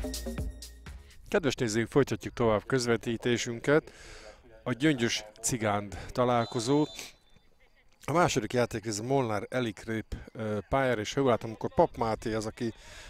Kedves nézőink, folytatjuk tovább közvetítésünket. A Gyöngyös Cigánd találkozó. A második játék ez Molnár Elikrép pályára, és ha jól látom, akkor Pap Máté az, aki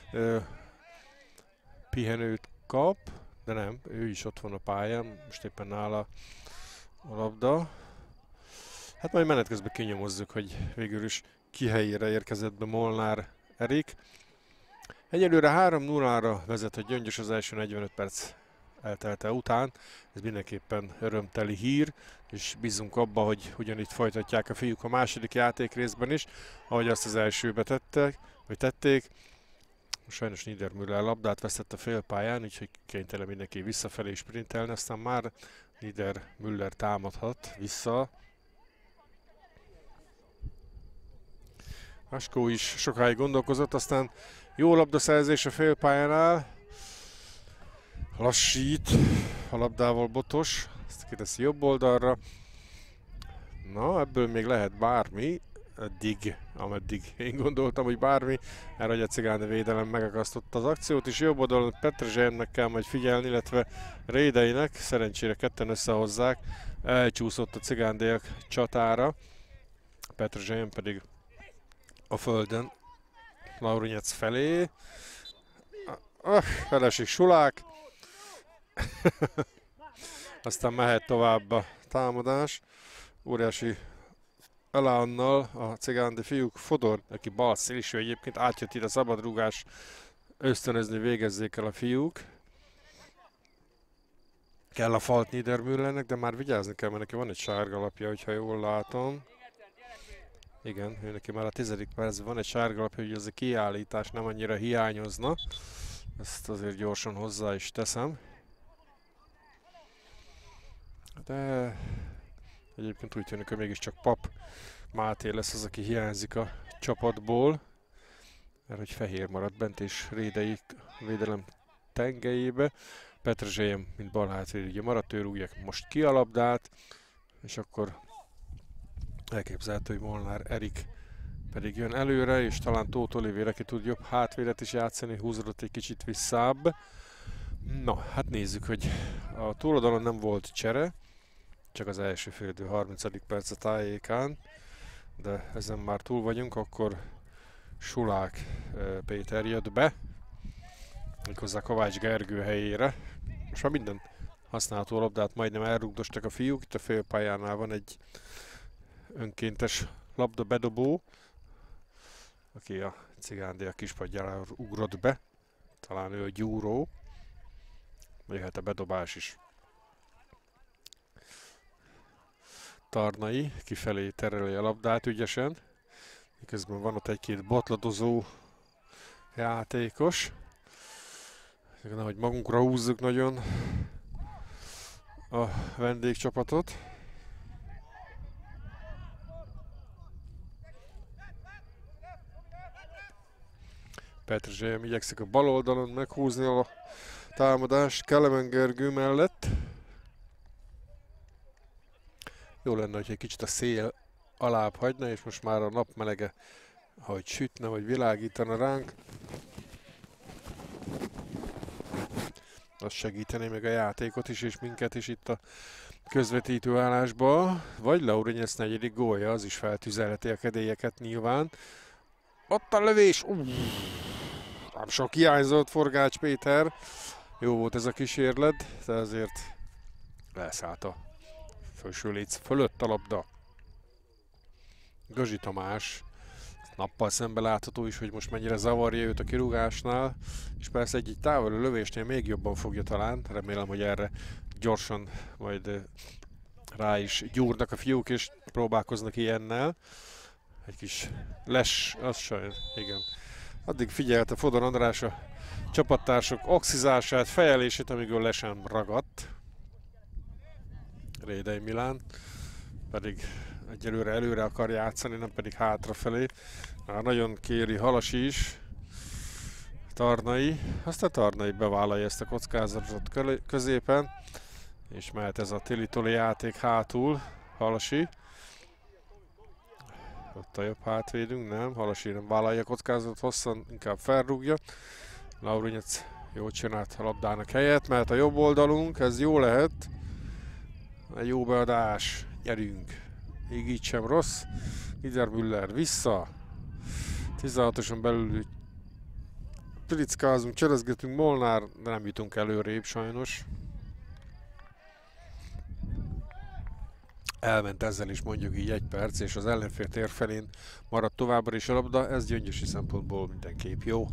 pihenőt kap, de nem, ő is ott van a pályán, most éppen nála a labda. Hát majd menet közben kinyomozzuk, hogy végül is ki helyére érkezett be Molnár Erik. Egyelőre 3-0-ra vezet a Gyöngyös az első 45 perc eltelte után. Ez mindenképpen örömteli hír, és bízunk abba, hogy ugyanitt folytatják a fiúk a második játék részben is, ahogy azt az elsőbe tették. Sajnos Niedermüller labdát vesztett a félpályán, úgyhogy kénytelen mindenki visszafelé sprintelni, aztán már Niedermüller támadhat vissza. Askó is sokáig gondolkozott, aztán jó labdaszerzés a félpályánál. Lassít a labdával Botos, ezt kiteszi jobb oldalra. Na, ebből még lehet bármi, ameddig én gondoltam, hogy bármi, mert hogy a cigán védelem megakasztotta az akciót, és jobb oldalon Petrezselyemnek kell majd figyelni, illetve Rédeinek, szerencsére ketten összehozzák, elcsúszott a cigándélyek csatára, Petrezselyem pedig a földön Laurinyec felé. Felesik Sulák. Aztán mehet tovább a támadás. Óriási elánnal a cigándi fiúk. Fodor, aki bal szélső, egyébként átjött itt a szabadrúgás, ösztönözni végezzék el a fiúk. Kell a falt Niedermüllernek, de már vigyázni kell, mert neki van egy sárga lapja, hogyha jól látom. Igen, ő neki már a 10. percben van egy sárga lapja, hogy az a kiállítás nem annyira hiányozna. Ezt azért gyorsan hozzá is teszem. De egyébként úgy tűnik, hogy mégiscsak Pap Máté lesz az, aki hiányzik a csapatból. Mert hogy fehér maradt bent, és Rédei védelem tengelyébe. Petrezselyem, mint balhátvéd, ugye maradt, ő rúgja most ki a labdát, és akkor elképzelhető, hogy Molnár Erik pedig jön előre, és talán Tóth Olivér, aki tud jobb hátvédet is játszani, húzódott egy kicsit visszább. Na, hát nézzük, hogy a túloldalon nem volt csere, csak az első félidő 30. perc a tájékán, de ezen már túl vagyunk, akkor Sulák Péter jött be, méghozzá Kovács Gergő helyére. Most már minden használható labdát majdnem elrugdostak a fiúk, itt a félpályánál van egy önkéntes labda bedobó, aki a cigándélyek kispadjára ugrott be, talán ő a Gyúró, vagy hát a bedobás is. Tarnai kifelé tereli a labdát ügyesen, miközben van ott egy-két botladozó játékos. Nehogy magunkra húzzuk nagyon a vendégcsapatot. Petrezselyem igyekszik a bal oldalon meghúzni a támadást Kelemen Gergő mellett. Jó lenne, hogy egy kicsit a szél alább hagyna, és most már a napmelege, ahogy sütne, vagy világítana ránk. Az segítené meg a játékot is, és minket is itt a közvetítő állásba. Vagy Laurinyec 4. gólja, az is feltüzelheti a kedélyeket nyilván. Ott a lövés! Nem sok hiányzott Forgács Péter. Jó volt ez a kísérlet, de azért elszállt a felső léc fölött a labda. Gazsi Tamás nappal szembe látható is, hogy most mennyire zavarja őt a kirúgásnál, és persze egy távoli lövésnél még jobban fogja talán. Remélem, hogy erre gyorsan majd rá is gyúrnak a fiúk, és próbálkoznak ilyennel. Egy kis les, az sajnos, igen. Addig figyelte Fodor András a csapattársak oxizását, fejelését, amíg ő le sem ragadt. Rédei Milán pedig egyelőre előre akar játszani, nem pedig hátrafelé. Már nagyon kéri Halasi is, Tarnai. Aztán Tarnai bevállalja ezt a kockázatot középen, és mehet ez a tili-toli játék hátul. Halasi. Ott a jobb hátvédünk, nem. Halasi nem vállalja a kockázatot hosszan, inkább felrúgja. Laurinyec Jól csinált a labdának helyet, mert a jobb oldalunk, ez jó lehet. Egy jó beadás, gyerünk. Így sem rossz. Niedermüller vissza. 16-oson belül pilickázunk, cserezgetünk, Molnár, de nem jutunk előrébb sajnos. Elment ezzel is mondjuk így 1 perc, és az ellenfél tér felén maradt továbbra is a labda, ez gyöngyösi szempontból mindenképp jó.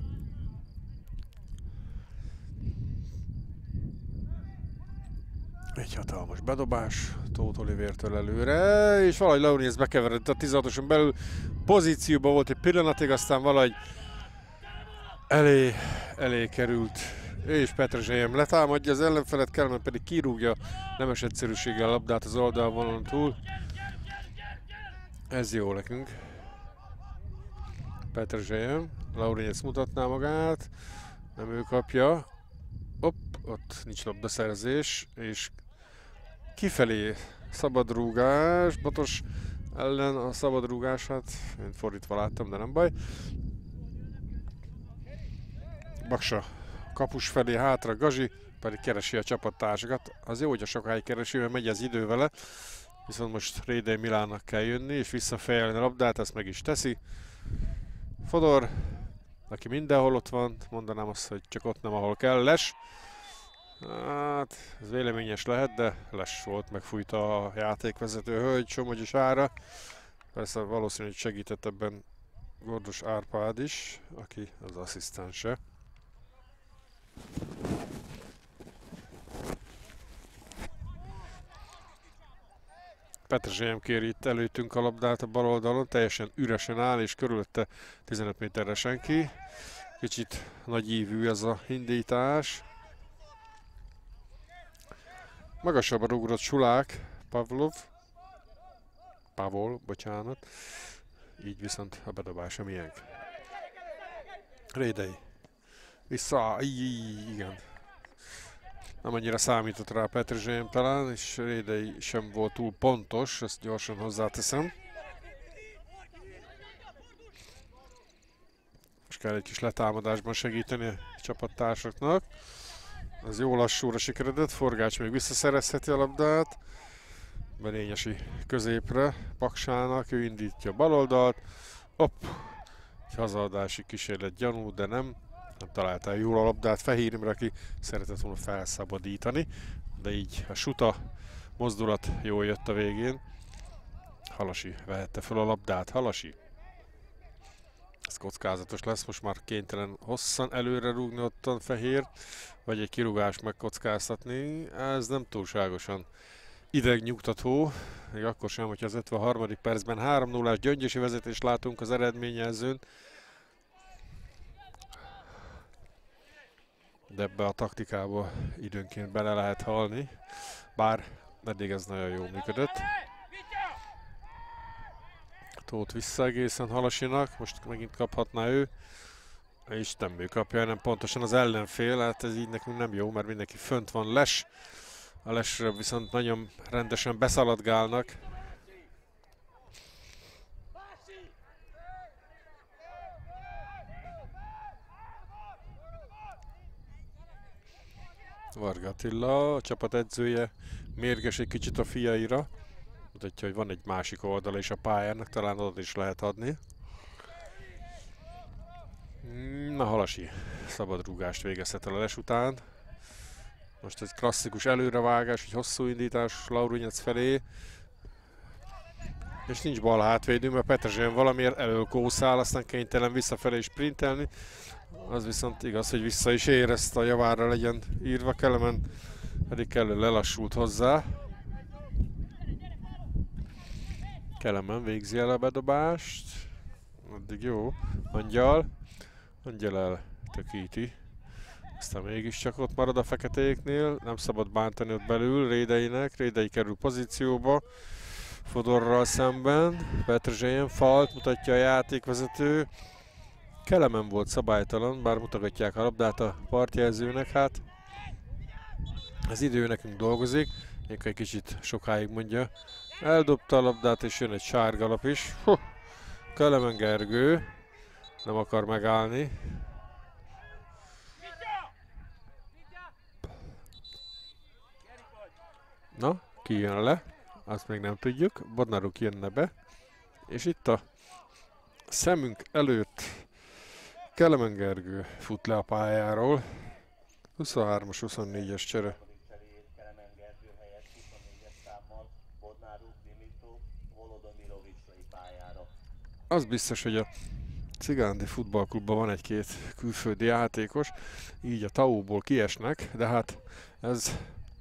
Egy hatalmas bedobás Tóth Olivértől előre, és valahogy Lauriniec bekeveredett a 16-oson belül. Pozícióban volt egy pillanatig, aztán valahogy elé került. És Petrezselyem letámadja az ellenfelet, Kelemen pedig kirúgja nemes egyszerűséggel a labdát az oldalvonalon túl. Ez jó nekünk. Petrezselyem, Lauriniec mutatná magát, nem ő kapja. Hopp, ott nincs labdaszerzés, és kifelé szabadrúgás, Batos ellen a szabadrúgását, én fordítva láttam, de nem baj. Baksa kapus felé hátra, Gazsi pedig keresi a csapattársakat. Az jó, hogy a sokáig keresi, mert megy az idő vele. Viszont most Rédei Milánnak kell jönni és visszafejelni a labdát, ezt meg is teszi. Fodor, aki mindenhol ott van, mondanám azt, hogy csak ott nem, ahol kell. Les. Hát, ez véleményes lehet, de Les volt, megfújta a játékvezető hölgy, Somogyi Sára. Persze valószínűleg segített ebben Gordos Árpád is, aki az asszisztense. Petrezselyem kéri itt előttünk a labdát a bal oldalon, teljesen üresen áll, és körülötte 15 méterre senki. Kicsit nagy ívű ez a indítás. Magasabbra ugrott Sulák, Pavol, bocsánat. Így viszont a bedobás a miénk. Rédei. Vissza, igen. Nem annyira számított rá Petrezselyem talán, és Rédei sem volt túl pontos, ezt gyorsan hozzáteszem. Most kell egy kis letámadásban segíteni a csapattársaknak. Ez jó lassúra sikeredett, Forgács még visszaszerezheti a labdát. Berényesi középre, Paksának, ő indítja a baloldalt. Hopp, egy hazaadási kísérlet gyanú, de nem találta jól a labdát Fehér Imre, aki szeretett volna felszabadítani, de így a suta mozdulat jól jött a végén. Halasi vehette fel a labdát, Halasi. Ez kockázatos lesz, most már kénytelen hosszan előre rúgni ottan Fehér, vagy egy kirúgást megkockáztatni. Ez nem túlságosan idegnyugtató, még akkor sem, hogyha az 53. percben 3-0-ás gyöngyösi vezetést látunk az eredményjelzőn. De ebbe a taktikába időnként bele lehet halni, bár eddig ez nagyon jól működött. Tóth vissza egészen Halasinak, most megint kaphatná ő, és nem ő kapja, hanem pontosan az ellenfél, hát ez így nekünk nem jó, mert mindenki fönt van. Les, a Lesre viszont nagyon rendesen beszaladgálnak. Varga Attila, a csapat edzője, mérges egy kicsit a fiaira. Mutatja, hogy van egy másik oldala is a pályának, talán oda is lehet adni. Na, Halasi szabadrúgást végezhet el a Les után. Most egy klasszikus előrevágás, egy hosszú indítás Lauriniec felé. És nincs bal hátvédő, mert Petrezselyem valamiért elölkószál, aztán kénytelen visszafelé sprintelni. Az viszont igaz, hogy vissza is ér, ezt a javára legyen írva, Kelemen pedig kellő lelassult hozzá. Kelemen végzi el a bedobást. Addig jó. Angyal eltökíti. Aztán mégiscsak ott marad a feketéknél. Nem szabad bántani ott belül Rédeinek. Rédei kerül pozícióba. Fodorral szemben. Petrezselyem falt, mutatja a játékvezető. Kelemen volt szabálytalan, bár mutogatják a labdát a partjelzőnek, hát az idő nekünk dolgozik, még egy kicsit sokáig mondja. Eldobta a labdát, és jön egy sárgalap is. Kelemen Gergő nem akar megállni. Na, ki jön le? Azt még nem tudjuk. Bodnáruk jönne be. És itt a szemünk előtt Kelemen Gergő fut le a pályáról. 23-as, 24-es csere. Az biztos, hogy a Cigándi Futballklubban van egy-két külföldi játékos, így a TAO-ból kiesnek, de hát ez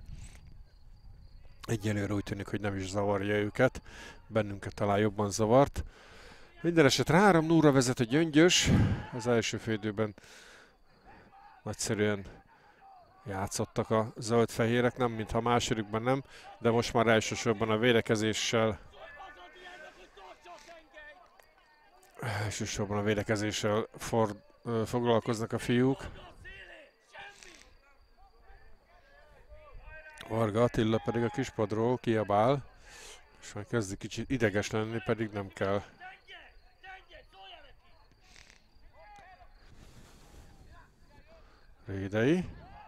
egyelőre úgy tűnik, hogy nem is zavarja őket, bennünket talán jobban zavart. Minden esetre 3-0-ra vezet a Gyöngyös, az első félidőben nagyszerűen játszottak a zöld-fehérek, nem mintha a másodikban nem, de most már elsősorban a védekezéssel foglalkoznak a fiúk. Varga Attila pedig a kispadról kiabál, és már kezdi kicsit ideges lenni, pedig nem kell. Rédei.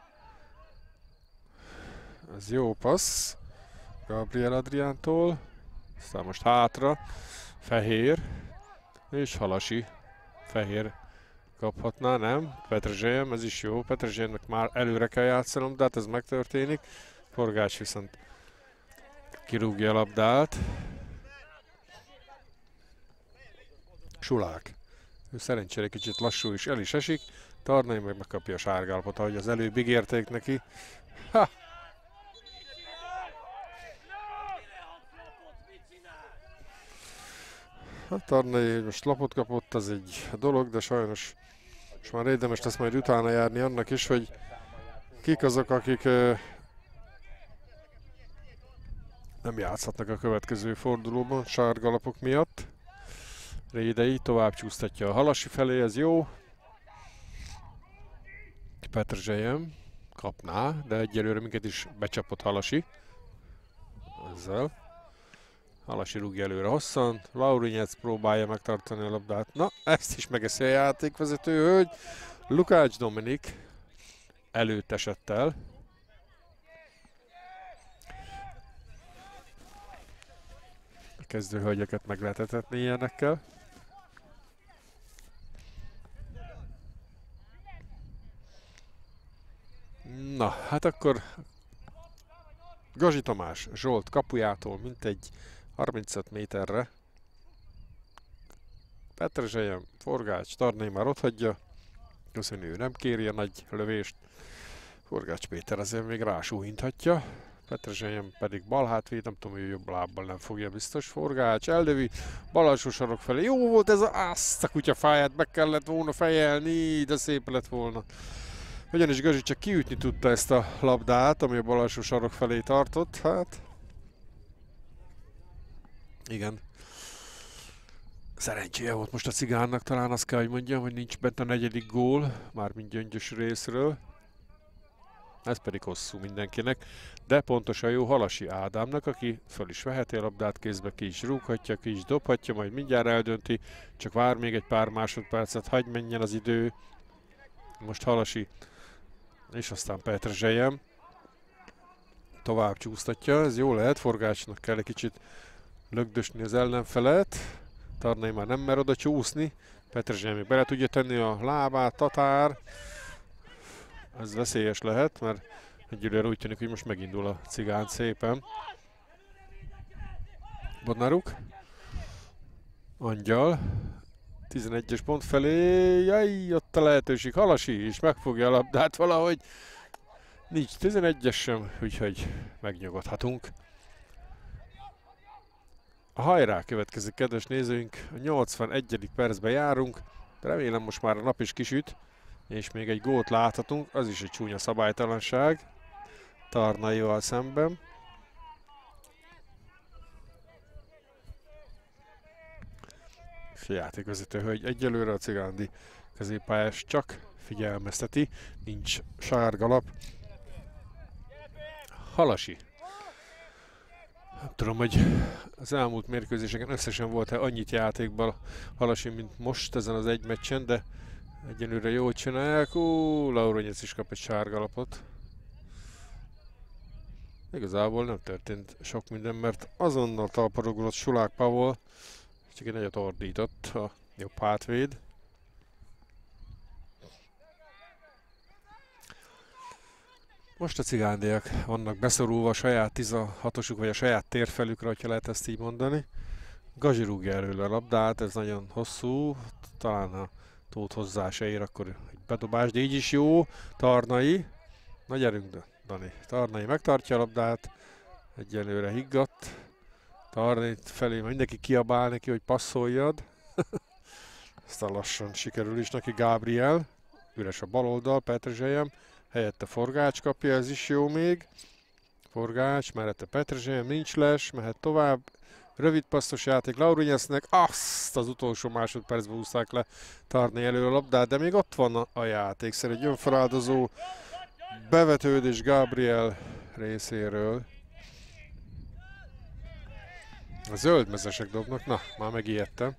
Ez jó passz Gabriel Adriántól. Aztán most hátra. Fehér. És Halasi. Fehér kaphatná, nem? Petrezselyem, ez is jó. Petrezselyemnek már előre kell játszanom, de hát ez megtörténik. Forgács viszont kirúgja a labdát. Sulák. Ő szerencsére kicsit lassú és el is esik. Tarnai meg megkapja a sárgálapot, ahogy az előbb ígérték neki. Ha! Hát Tarnai most lapot kapott, az egy dolog, de sajnos most már érdemes lesz majd utána járni annak is, hogy kik azok, akik nem játszhatnak a következő fordulóban sárgalapok miatt. Rédei tovább csúsztatja a Halasi felé, ez jó. Petrezselyem kapná, de egyelőre minket is becsapott Halasi. Ezzel. Halasi rúgja előre hosszan. Laurinyec próbálja megtartani a labdát. Na, ezt is megeszi a játékvezető hölgy. Lukács Dominik előtt esett el. A kezdőhölgyeket meg lehet etetni ilyenekkel. Na, hát akkor Gazsi Tamás Zsolt kapujától mintegy 35 méterre. Petrezselyem, Forgács, Tarnai már otthagyja. Köszönő, ő nem kéri a nagy lövést. Forgács Péter azért még rásúhinthatja. Petrezselyem pedig bal hátvéd, nem tudom, hogy jobb lábbal nem fogja biztos. Forgács eldövi, bal alsó sarok felé. Jó volt ez azt a kutyafáját, be kellett volna fejelni, de szép lett volna. Ugyanis Gazsi csak kiütni tudta ezt a labdát, ami a bal alsó sarok felé tartott, hát... Igen. Szerencséje volt most a Cigánnak, talán azt kell, hogy mondjam, hogy nincs bent a negyedik gól, mármint Gyöngyös részről. Ez pedig hosszú mindenkinek, de pontosan jó Halasi Ádámnak, aki föl is veheti a labdát kézbe, ki is rúghatja, ki is dobhatja, majd mindjárt eldönti, csak vár még egy pár másodpercet, hagyj menjen az idő. Most Halasi, és aztán Petrezselyem tovább csúsztatja, ez jó lehet, Forgácsnak kell egy kicsit lögdösni az ellenfelet. Tarnai már nem mer oda csúszni, Petrezselyem még bele tudja tenni a lábát, Tatár. Ez veszélyes lehet, mert egyelőre úgy tűnik, hogy most megindul a Cigán szépen. Bodnáruk. Angyal. 11-es pont felé. Jaj, ott a lehetőség. Halasi is megfogja a labdát valahogy. Nincs 11-es sem, úgyhogy megnyugodhatunk. A hajrá következik, kedves nézőink. A 81. percben járunk. Remélem most már a nap is kisüt. És még egy gólt láthatunk, az is egy csúnya szabálytalanság Tarnaival szemben. És a játékvezető hölgy egyelőre a cigándi középpályás csak figyelmezteti, nincs sárgalap. Halasi. Nem tudom, hogy az elmúlt mérkőzéseken összesen volt-e annyit játékban Halasi, mint most ezen az egy meccsen, de egyelőre jól csinálják. Lauronyec is kap egy sárgalapot. Igazából nem történt sok minden, mert azonnal talparogott Sulák Pavol, csak egy nagyot ordított a jobb hátvéd. Most a cigándiak vannak beszorulva a saját 16-osuk, vagy a saját térfelükre, ha lehet ezt így mondani. Gazsi rúgja előle a labdát, ez nagyon hosszú, talán ha Tóth hozzá se ér, akkor egy bedobás, de így is jó. Tarnai, na gyerünk Dani, Tarnai megtartja a labdát, egyelőre higgadt. Tarnai felé mindenki kiabál neki, hogy passzoljad. Aztán lassan sikerül is neki. Gabriel, üres a bal oldal, Petrezselyem, helyette Forgács kapja, ez is jó még. Forgács, mellette Petrezselyem, nincs les, mehet tovább. Rövid passzos játék Laurinyesznek, azt az utolsó másodpercben húzták le Tarnai elő a labdát, de még ott van a játék. Egy önfeláldozó bevetődés Gabriel részéről. A zöldmezesek dobnak, na, már megijedtem.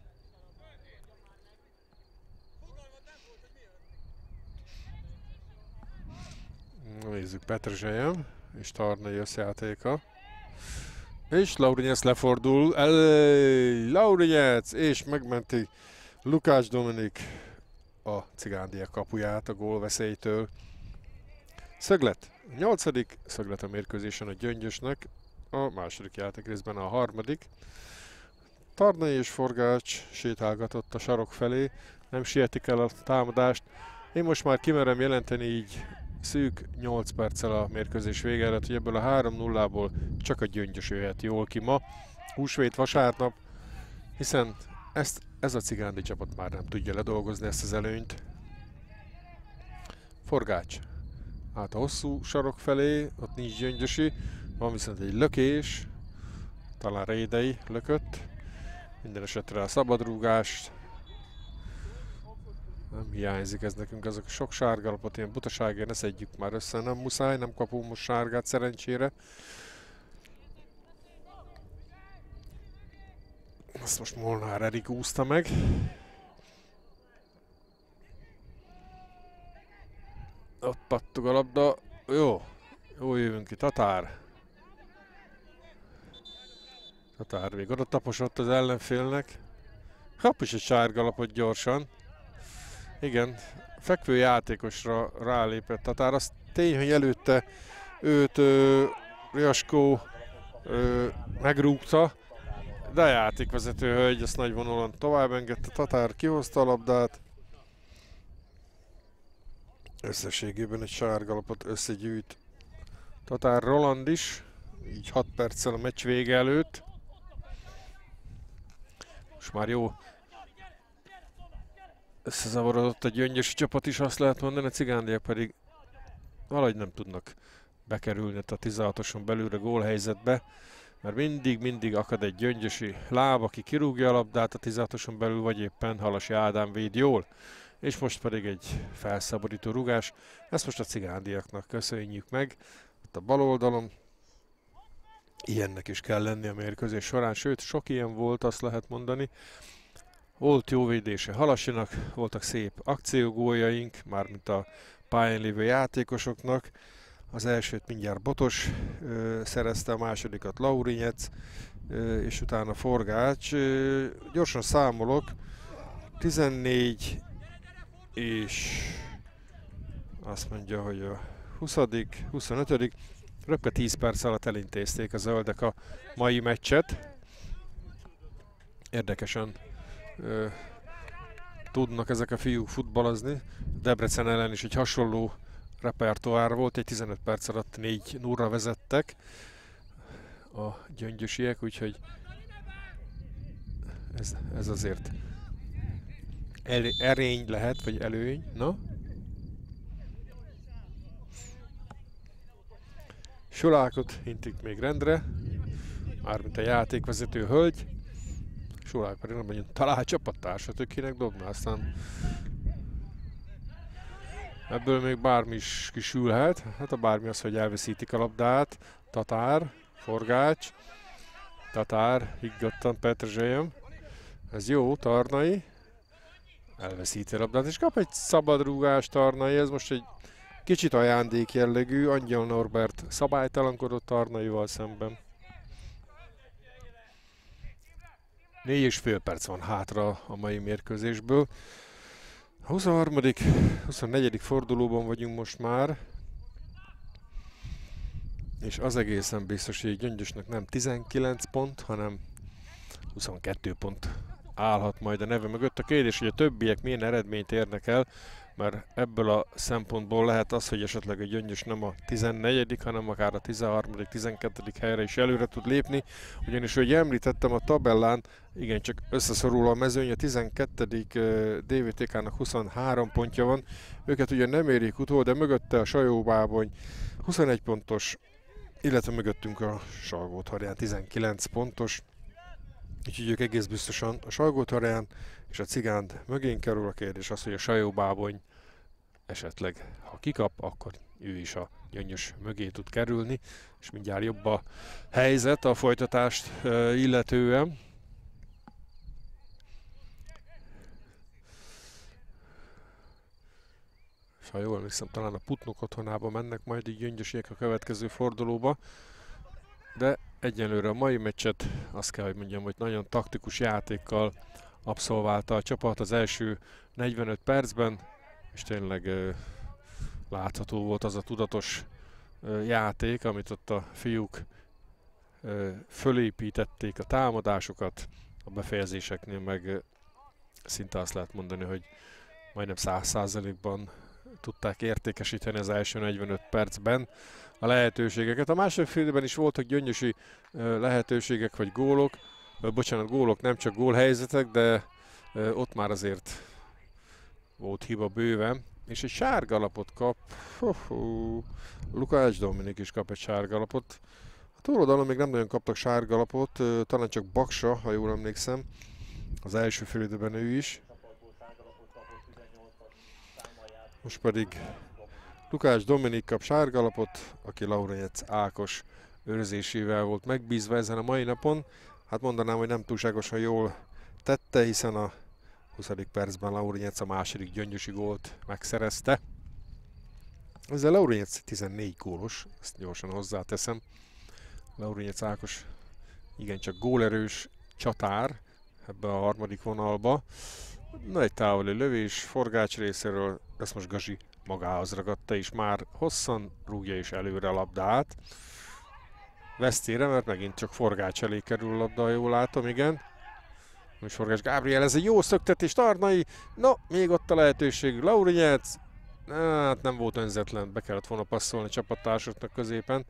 Nézzük, Petrezselyem és Tarnai összejátéka. És Laurinyec lefordul, Laurinyec, és megmenti Lukács Dominik a cigándiak kapuját a gólveszélytől. Szöglet, 8. szöglet a mérkőzésen a Gyöngyösnek, a második játékrészben a 3. Tarnai és Forgács sétálgatott a sarok felé, nem sietik el a támadást. Én most már kimerem jelenteni így szűk 8 perccel a mérkőzés vége előtt, hogy ebből a 3-0-ból csak a Gyöngyös jöhet jól ki ma, húsvét vasárnap, hiszen ez a cigándi csapat már nem tudja ledolgozni ezt az előnyt. Forgács át a hosszú sarok felé, ott nincs Gyöngyösi, van viszont egy lökés, talán Rédei lökött, minden esetre a szabadrúgást. Nem hiányzik ez nekünk, azok sok sárgalapot, ilyen butaságért ne szedjük már össze, nem muszáj, nem kapunk most sárgát szerencsére. Azt most Molnár Erik úszta meg. Ott pattog a labda, jó jövünk ki, Tatár. Tatár még oda taposott az ellenfélnek. Kap is egy sárgalapot gyorsan. Igen, fekvő játékosra rálépett Tatár. Az tény, hogy előtte őt Riaskó megrúgta, de a játékvezető hölgy azt nagy vonalon tovább engedte. Tatár kihozta a labdát. Összességében egy sárgalapot összegyűjt Tatár Roland is, így 6 perccel a meccs vége előtt. Most már jó összezavarodott a Gyöngyösi csapat is, azt lehet mondani, a cigándiak pedig valahogy nem tudnak bekerülni a 16-oson belülre gólhelyzetbe, mert mindig akad egy Gyöngyösi láb, aki kirúgja a labdát a 16-oson belül, vagy éppen Halasi Ádám véd jól. És most pedig egy felszabadító rugás. Ezt most a cigándiaknak köszönjük meg. Ott a bal oldalon ilyennek is kell lenni a mérkőzés során, sőt sok ilyen volt, azt lehet mondani. Volt jó védése Halasinak, voltak szép akciógóljaink, mármint a pályán lévő játékosoknak. Az elsőt mindjárt Botos szerezte, a másodikat Laurinyec, és utána Forgács. Gyorsan számolok, 14 és azt mondja, hogy a 20., 25. rögtön 10 perc alatt elintézték a zöldek a mai meccset. Érdekesen tudnak ezek a fiúk futballozni. Debrecen ellen is egy hasonló repertoár volt, egy 15 perc alatt 4-0-ra vezettek a gyöngyösiek, úgyhogy ez azért erény lehet, vagy előny, na? Sulákot hintik még rendre, mármint a játékvezető hölgy. Sulák pedig nem mondjuk talál csapattársat, ő kinek dobna, aztán ebből még bármi is kisülhet. Hát a bármi az, hogy elveszítik a labdát. Tatár, Forgács, Tatár, higgadtan Petrezselyem. Ez jó, Tarnai. Elveszíti a labdát, és kap egy szabadrúgást Tarnai, ez most egy Kicsit ajándék jellegű, Angyal Norbert szabálytalankodott Arnaival szemben. 4,5 perc van hátra a mai mérkőzésből. A 23. 24. fordulóban vagyunk most már. És az egészen biztos, hogy Gyöngyösnek nem 19 pont, hanem 22 pont állhat majd a neve mögött. A kérdés, hogy a többiek milyen eredményt érnek el, mert ebből a szempontból lehet az, hogy esetleg a Gyöngyös nem a 14., hanem akár a 13., 12. helyre is előre tud lépni. Ugyanis, hogy említettem, a tabellán igencsak összeszorul a mezőny, a 12. DVTK-nak 23 pontja van. Őket ugye nem érik utol, de mögötte a Sajóbábony 21 pontos, illetve mögöttünk a Salgótarján 19 pontos. Úgyhogy ők egész biztosan a Salgótarján és a Cigánd mögén kerül. A kérdés az, hogy a Sajóbábony esetleg, ha kikap, akkor ő is a Gyöngyös mögé tud kerülni, és mindjárt jobb a helyzet a folytatást illetően. És ha jól emlékszem, talán a Putnok otthonába mennek majd így Gyöngyösiek a következő fordulóba, de egyelőre a mai meccset azt kell, hogy mondjam, hogy nagyon taktikus játékkal abszolválta a csapat az első 45 percben, és tényleg látható volt az a tudatos játék, amit ott a fiúk fölépítették a támadásokat, a befejezéseknél meg szinte azt lehet mondani, hogy majdnem 100%-ban tudták értékesíteni az első 45 percben a lehetőségeket. A második félidőben is voltak gyöngyösi lehetőségek vagy gólok, gólok, nem csak gólhelyzetek, de ott már azért volt hiba bőven. És egy sárga lapot kap, Lukács Dominik is kap egy sárga lapot. A túloldalon még nem nagyon kaptak sárga lapot, talán csak Baksa, ha jól emlékszem, az első félidőben ő is. Most pedig Lukács Dominik kap sárgalapot, aki Lauranyec Ákos őrzésével volt megbízva ezen a mai napon. Hát mondanám, hogy nem túlságosan jól tette, hiszen a 20. percben Lauranyec a második gyöngyösi gólt megszerezte. Ezzel Lauranyec 14 gólos, ezt gyorsan hozzáteszem. Lauranyec Ákos igencsak gólerős csatár ebbe a harmadik vonalba. Na, egy távoli lövés Forgács részéről, ezt most Gazi magához ragadta, és már hosszan rúgja is előre a labdát. Vesztére, mert megint csak Forgács elé kerül a labda, jól látom, igen. Most Forgács Gábriel, ez egy jó szöktetés, Tarnai, no, még ott a lehetőség, Lauranyec, hát nem volt önzetlen, be kellett volna passzolni a csapattársaknak középen.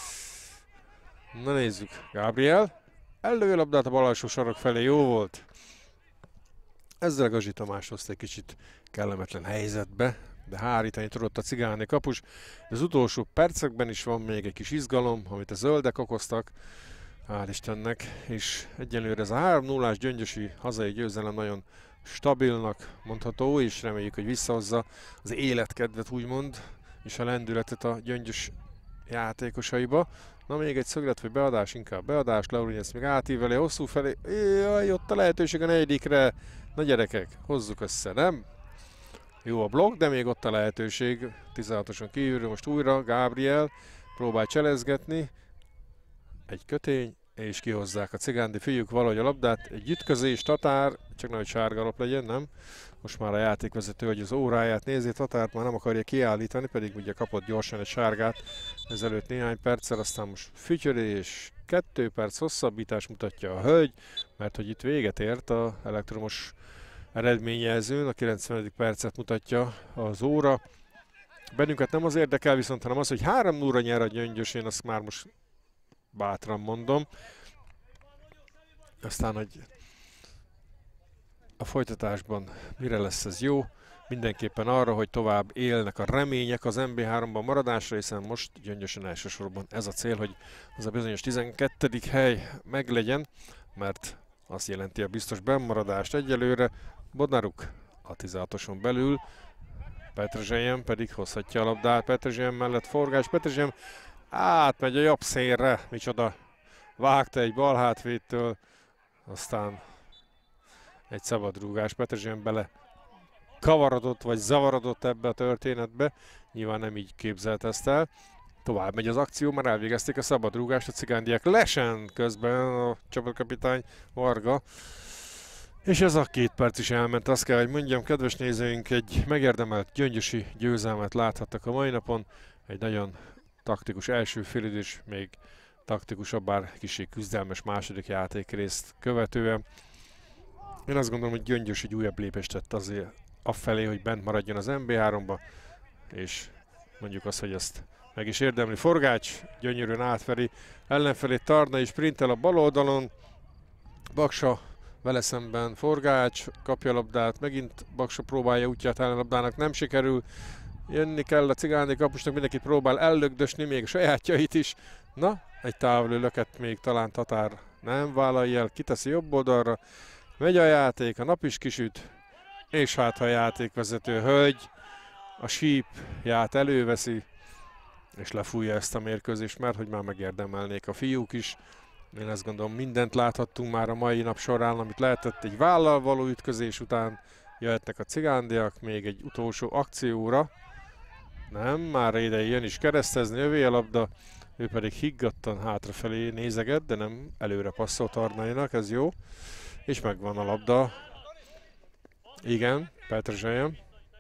Na nézzük, Gábriel, ellövő labdát a bal alsó sarok felé, jó volt. Ezzel Gazi Tamás hozta egy kicsit kellemetlen helyzetbe, de hárítani tudott a cigáni kapus. Az utolsó percekben is van még egy kis izgalom, amit a zöldek okoztak, hál' Istennek, és egyelőre ez a 3-0-ás gyöngyösi hazai győzelem nagyon stabilnak mondható, és reméljük, hogy visszahozza az életkedvet úgymond, és a lendületet a Gyöngyös játékosaiba. Na, még egy szöglet vagy beadás, inkább beadás, Lauranyec még átíveli hosszú felé, jaj, ott a lehetőség a negyedikre. Na gyerekek, hozzuk össze, nem? Jó a blokk, de még ott a lehetőség, 16-oson kívülről most újra Gábriel próbál cselezgetni, egy kötény, és kihozzák a cigándi fiúk valahogy a labdát, egy ütközés, Tatár, csak nehogy sárga lap legyen, nem? Most már a játékvezető, hogy az óráját nézi, Tatárt már nem akarja kiállítani, pedig ugye kapott gyorsan egy sárgát ezelőtt néhány perccel, aztán most fütyölés, 2 perc hosszabbítás mutatja a hölgy, mert hogy itt véget ért a elektromos eredményjelzőn, a 90. percet mutatja az óra. Bennünket nem az érdekel viszont, hanem az, hogy 3-0-ra nyer a Gyöngyös, én azt már most bátran mondom. Aztán, hogy a folytatásban mire lesz ez jó, mindenképpen arra, hogy tovább élnek a remények az MB3-ban maradásra, hiszen most Gyöngyösen elsősorban ez a cél, hogy az a bizonyos 12. hely meglegyen, mert azt jelenti a biztos bennmaradást egyelőre. Bodnaruk a 16-oson belül, Petrezselyen pedig hozhatja a labdát, Petrezselyen mellett Forgács, Petrezselyen átmegy a jobb szélre, micsoda, vágta egy bal hátvédtől, aztán egy szabadrúgás, Petrezselyen bele kavarodott vagy zavarodott ebbe a történetbe. Nyilván nem így képzelt ezt el. Tovább megy az akció, már elvégezték a szabadrúgást a cigándiak lesen közben a csapatkapitány Varga. És ez a 2 perc is elment, azt kell, hogy mondjam, kedves nézőink, egy megérdemelt gyöngyösi győzelmet láthattak a mai napon. Egy nagyon taktikus első félidős, még taktikusabb, bár kicsi küzdelmes második játékrészt követően. Én azt gondolom, hogy Gyöngyös egy újabb lépést tett azért afelé, hogy bent maradjon az MB3-ba, és mondjuk azt, hogy ezt meg is érdemli. Forgács gyönyörűen átfeli, ellenfelé Tarnai sprintel a bal oldalon, Baksa vele szemben, Forgács kapja a labdát, megint Baksa próbálja útját ellenlabdának, nem sikerül. Jönni kell a cigáni kapusnak, mindenkit próbál ellögdösni, még a sajátjait is. Na, egy távoli löket még talán Tatár nem vállalja el, kiteszi jobb oldalra. Megy a játék, a nap is kisüt, és hát ha a játékvezető hölgy a sípját előveszi, és lefújja ezt a mérkőzést, mert hogy már megérdemelnék a fiúk is. Én azt gondolom, mindent láthattunk már a mai nap során, amit lehetett. Egy vállal való ütközés után jöhetnek a cigándiak még egy utolsó akcióra. Nem, már Rédei jön is keresztezni, övé a labda, ő pedig higgadtan hátrafelé nézeget, de nem előre passzol Tarnainak, ez jó. És megvan a labda. Igen, Petrezselyen.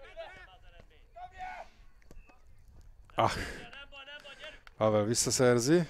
Pavel visszaszerzi.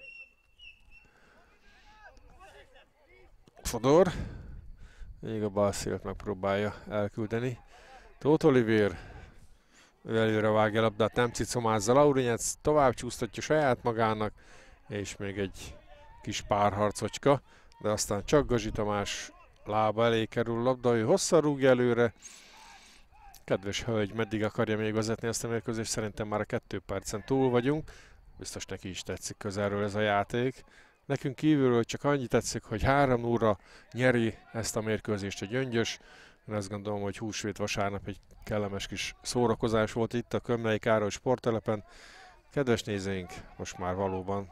Fodor. Még a balszélt megpróbálja elküldeni. Tóth Olivér. Ő előre vágja a labdát, nem cicomázza. Laurinyec tovább csúsztatja saját magának. És még egy kis párharcocska. De aztán csak Gazsi Tamás lába elé kerül a labda, ő hosszan rúgja előre. Kedves hölgy, meddig akarja még vezetni ezt a mérkőzést? Szerintem már a 2 percen túl vagyunk. Biztos neki is tetszik közelről ez a játék. Nekünk kívülről csak annyi tetszik, hogy 3-0-ra nyeri ezt a mérkőzést a Gyöngyös. Én azt gondolom, hogy húsvét vasárnap egy kellemes kis szórakozás volt itt a Kömlei Károly sporttelepen. Kedves nézőink, most már valóban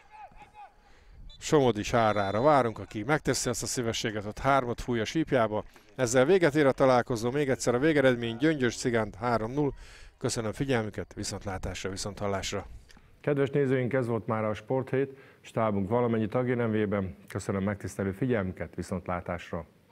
Somodi Sárára várunk, aki megteszi azt a szívességet, hogy 3-at fúj a sípjába. Ezzel véget ér a találkozó, még egyszer a végeredmény Gyöngyös Cigánt 3-0. Köszönöm figyelmüket, viszontlátásra, viszonthallásra. Kedves nézőink, ez volt már a Sporthét, stábunk valamennyi tagja nevében. Köszönöm megtisztelő figyelmüket, viszontlátásra.